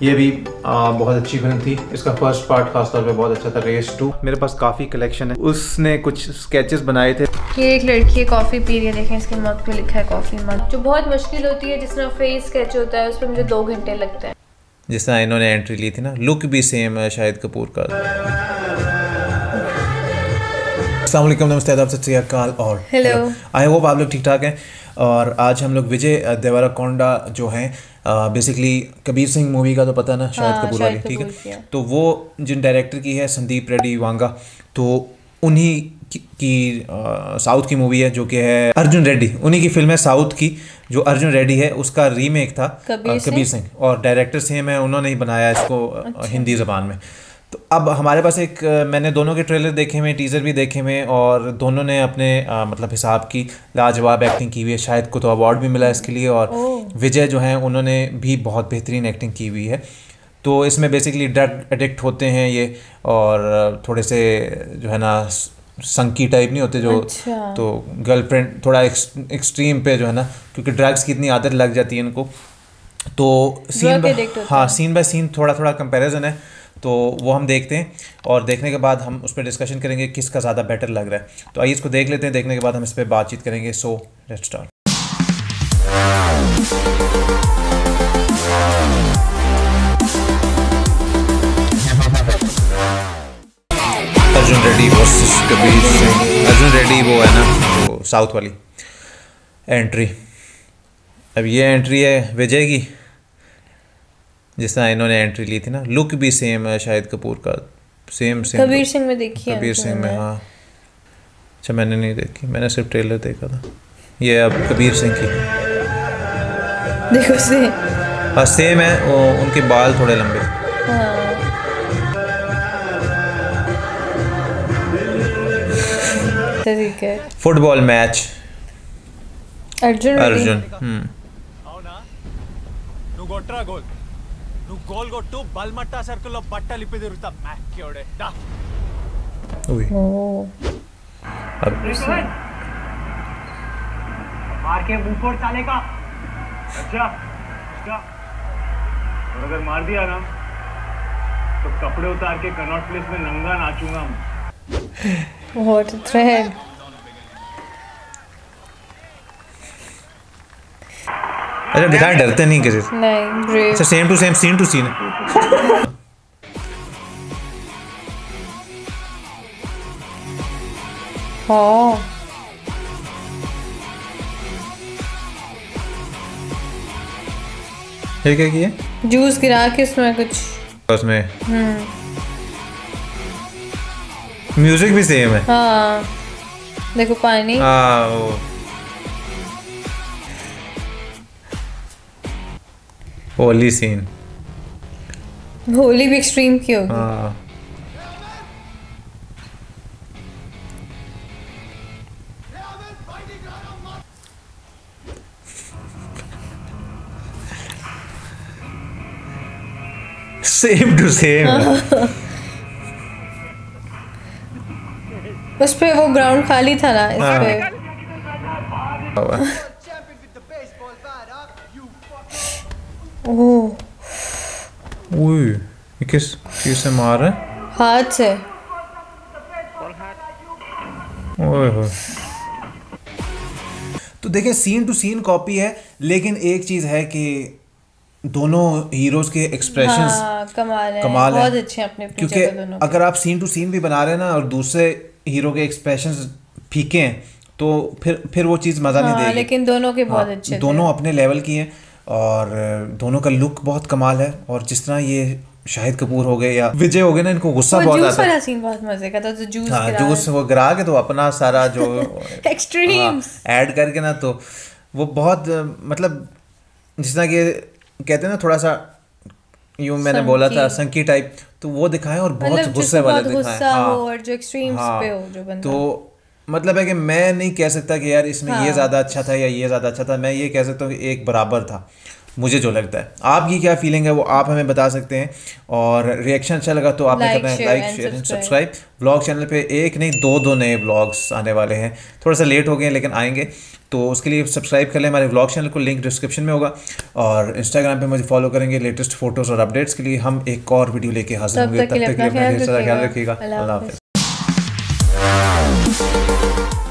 ये भी बहुत अच्छी फिल्म थी। इसका फर्स्ट पार्ट खासतौर पे बहुत अच्छा था, रेस 2। मेरे पास काफ़ी कलेक्शन है। उसने कुछ स्केचेस बनाए थे। ये एक लड़की है कॉफ़ी पी रही है, देखें इसके मग पे लिखा है कॉफ़ी मग, जो बहुत मुश्किल होती है। जिस तरह फेस स्केच होता है उस पर मुझे 2 घंटे लगते हैं। जिस तरह इन्होंने एंट्री ली थी ना, लुक भी सेम है शाहिद कपूर का। अस्सलाम वालेकुम, नमस्ते, आदाब, सत श्री अकाल और हेलो। आई होप आप लोग ठीक ठाक हैं। और आज हम लोग विजय देवराकोंडा जो हैं, बेसिकली कबीर सिंह मूवी का तो पता ना, शाहिद कपूर वाली, ठीक है। तो वो जिन डायरेक्टर की है संदीप रेड्डी वांगा, तो उन्हीं की साउथ की मूवी है जो कि है अर्जुन रेड्डी। उन्हीं की फिल्म है साउथ की, जो अर्जुन रेड्डी है उसका रीमेक था कबीर सिंह, और डायरेक्टर सेम है, उन्होंने ही बनाया इसको हिंदी ज़बान में। तो अब हमारे पास एक मैंने दोनों के ट्रेलर देखे हुए, टीज़र भी देखे हुए, और दोनों ने अपने मतलब हिसाब की लाजवाब एक्टिंग की हुई है। शाहिद को तो अवार्ड भी मिला इसके लिए, और विजय जो हैं उन्होंने भी बहुत बेहतरीन एक्टिंग की हुई है। तो इसमें बेसिकली ड्रग एडिक्ट होते हैं ये, और थोड़े से जो है ना संकी टाइप नहीं होते जो, तो गर्लफ्रेंड थोड़ा एक्सट्रीम पे जो है ना, क्योंकि ड्रग्स की इतनी आदत लग जाती है इनको। तो सीन बाय सीन थोड़ा थोड़ा कंपैरिजन है, तो वो हम देखते हैं, और देखने के बाद हम उस पर डिस्कशन करेंगे किसका ज़्यादा बेटर लग रहा है। तो आइए इसको देख लेते हैं, देखने के बाद हम इस पर बातचीत करेंगे। So let's start. Arjun Reddy versus Kabir Singh. Arjun Reddy वो है ना, वो साउथ वाली एंट्री। अब ये एंट्री है विजय की, जिस तरह इन्होंने एंट्री ली थी ना, लुक भी सेम है शाहिद कपूर का, सेम कबीर सिंह में देखी है, कबीर सिंह में। हाँ अच्छा, मैंने नहीं देखी, मैंने सिर्फ ट्रेलर देखा था। ये अब कबीर सिंह की देखो से, हाँ सेम है, वो उनके बाल थोड़े लंबे। हाँ। ठीक है। फुटबॉल मैच अर्जुन గోల్ కొట్టు బల్మట్టా సర్కిల్ లో బట్టలు ఇప్పి తిరుగుతా మ్యాక్యోడే డా अब मार के ऊपर साले का। अच्छा और अगर मार दिया ना तो कपड़े उतार के कनॉट प्लेस में नंगा नाचूंगा। What a thread. अच्छा दिखाएं, डरते नहीं किसी से? नहीं, ब्रेव। अच्छा same to same, scene to scene. हाँ ये क्या किया? जूस गिरा के उसमें कुछ, उसमें म्यूजिक भी सेम है। हाँ देखो पानी। हाँ वो होली सीन, होली भी एक्सट्रीम की होगी। हाँ सेम टू सेम। उस पे वो ग्राउंड खाली था ना, इस पे ओह ये किस चीज से मार रहा है? हाथ से। ओए तो देखिए सीन टू सीन कॉपी है, लेकिन एक चीज है कि दोनों हीरोज के एक्सप्रेशंस कमाल है, कमाल बहुत है। अच्छे अपने क्योंकि अगर आप सीन टू सीन भी बना रहे हैं ना, और दूसरे हीरो के एक्सप्रेशंस फीके हैं, तो फिर वो चीज़ मज़ा नहीं देगी। लेकिन दोनों के बहुत अच्छे, दोनों अपने लेवल की हैं, और दोनों का लुक बहुत कमाल है। और जिस तरह ये शाहिद कपूर हो गए या विजय हो गए ना, इनको गुस्सा बहुत आता है। सीन बहुत मजे का था, तो जूस वो गिरा के तो अपना सारा जो एक्सट्रीम्स ऐड करके ना, तो वो बहुत मतलब जिस तरह के कहते हैं ना, थोड़ा सा यूं मैंने बोला था संकी टाइप, तो वो दिखाएं, और बहुत गुस्से वाले दिखाएं। हाँ, और जो एक्सट्रीम्स पे हो जो बंदा, तो मतलब है कि मैं नहीं कह सकता कि यार इसमें ये ज़्यादा अच्छा था या ये ज़्यादा अच्छा था, मैं ये कह सकता हूँ कि एक बराबर था। मुझे जो लगता है। आपकी क्या फीलिंग है वो आप हमें बता सकते हैं, और रिएक्शन अच्छा लगा तो आपने करना है like share and subscribe. Vlog channel पे एक नहीं दो नए व्लॉग्स आने वाले हैं, थोड़ा सा लेट हो गए लेकिन आएंगे, तो उसके लिए सब्सक्राइब कर लें हमारे व्लॉग चैनल को, लिंक डिस्क्रिप्शन में होगा। और इंस्टाग्राम पे मुझे फॉलो करेंगे लेटेस्ट फोटोज़ और अपडेट्स के लिए। हम एक और वीडियो लेके हाजिर होंगे, तब तक के लिए अपना ढेर सारा ख्याल रखिएगा। अल्लाह हाफ़िज़।